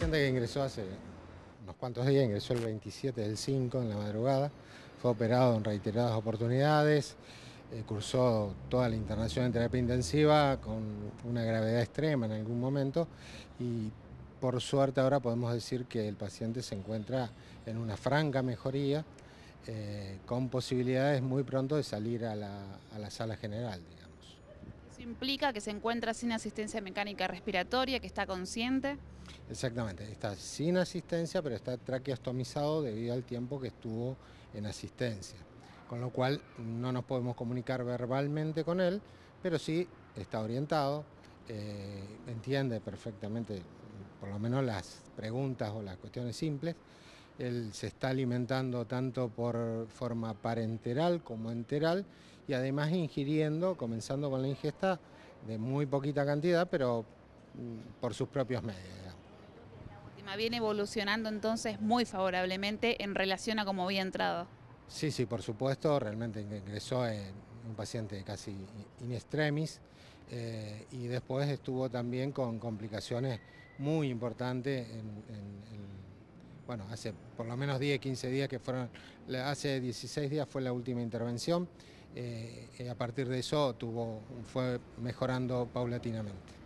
paciente que ingresó hace unos cuantos días, ingresó el 27 del 5 en la madrugada, fue operado en reiteradas oportunidades, cursó toda la internación en terapia intensiva con una gravedad extrema en algún momento y por suerte ahora podemos decir que el paciente se encuentra en una franca mejoría, con posibilidades muy pronto de salir a la sala general, digamos. Eso implica que se encuentra sin asistencia mecánica respiratoria, que está consciente. Exactamente, está sin asistencia, pero está traqueostomizado debido al tiempo que estuvo en asistencia. Con lo cual no nos podemos comunicar verbalmente con él, pero sí está orientado, entiende perfectamente por lo menos las preguntas o las cuestiones simples. Él se está alimentando tanto por forma parenteral como enteral y además ingiriendo, comenzando con la ingesta de muy poquita cantidad, pero por sus propios medios, digamos. La última viene evolucionando entonces muy favorablemente en relación a cómo había entrado. Sí, sí, por supuesto, realmente ingresó en un paciente casi in extremis, y después estuvo también con complicaciones muy importantes bueno, hace por lo menos 10, 15 días que fueron, hace 16 días fue la última intervención, a partir de eso fue mejorando paulatinamente.